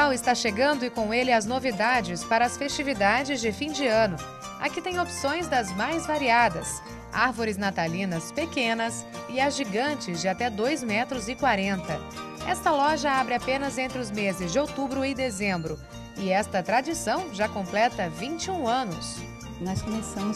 Natal está chegando e com ele as novidades para as festividades de fim de ano. Aqui tem opções das mais variadas. Árvores natalinas pequenas e as gigantes de até 2,40 metros. Esta loja abre apenas entre os meses de outubro e dezembro. E esta tradição já completa 21 anos. Nós começamos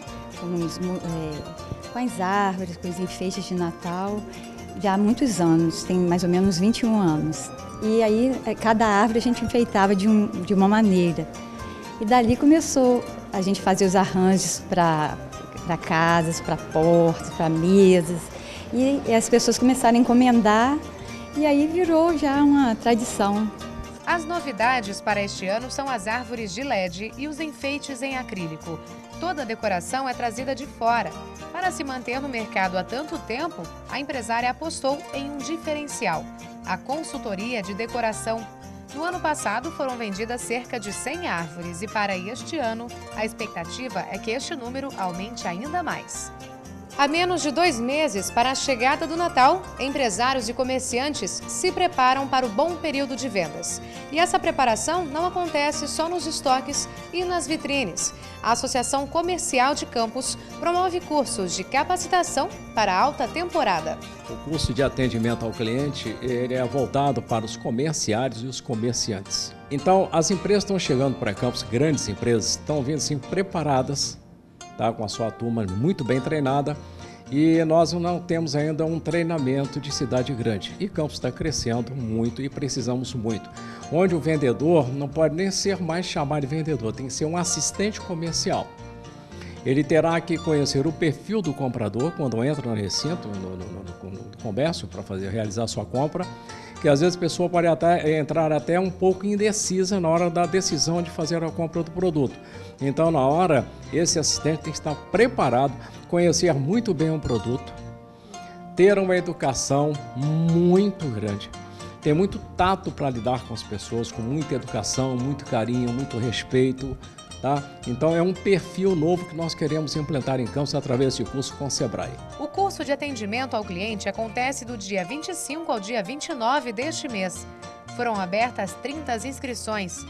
com as árvores, com os enfeites de Natal, já há muitos anos, tem mais ou menos 21 anos. E aí, cada árvore a gente enfeitava de uma maneira. E dali começou a gente fazer os arranjos para casas, para portas, para mesas. E as pessoas começaram a encomendar e aí virou já uma tradição. As novidades para este ano são as árvores de LED e os enfeites em acrílico. Toda a decoração é trazida de fora. Para se manter no mercado há tanto tempo, a empresária apostou em um diferencial: a consultoria de decoração. No ano passado foram vendidas cerca de 100 árvores e para este ano a expectativa é que este número aumente ainda mais. Há menos de 2 meses para a chegada do Natal, empresários e comerciantes se preparam para o bom período de vendas. E essa preparação não acontece só nos estoques e nas vitrines. A Associação Comercial de Campos promove cursos de capacitação para a alta temporada. O curso de atendimento ao cliente ele é voltado para os comerciários e os comerciantes. Então, as empresas estão chegando para Campos, grandes empresas, estão vindo assim preparadas, tá, com a sua turma muito bem treinada, e nós não temos ainda um treinamento de cidade grande. E Campos está crescendo muito e precisamos muito. Onde o vendedor não pode nem ser mais chamado de vendedor, tem que ser um assistente comercial. Ele terá que conhecer o perfil do comprador quando entra no recinto, no comércio, para realizar sua compra, que às vezes a pessoa pode entrar até um pouco indecisa na hora da decisão de fazer a compra do produto. Então, na hora, esse assistente tem que estar preparado, conhecer muito bem o produto, ter uma educação muito grande, ter muito tato para lidar com as pessoas, com muita educação, muito carinho, muito respeito. Tá? Então é um perfil novo que nós queremos implantar em Campos através desse curso com o Sebrae. O curso de atendimento ao cliente acontece do dia 25 ao dia 29 deste mês. Foram abertas 30 inscrições.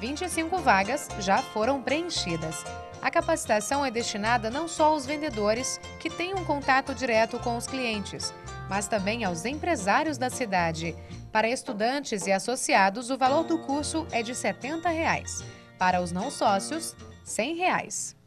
25 vagas já foram preenchidas. A capacitação é destinada não só aos vendedores, que têm um contato direto com os clientes, mas também aos empresários da cidade. Para estudantes e associados, o valor do curso é de R$ 70. Para os não sócios, R$ 100.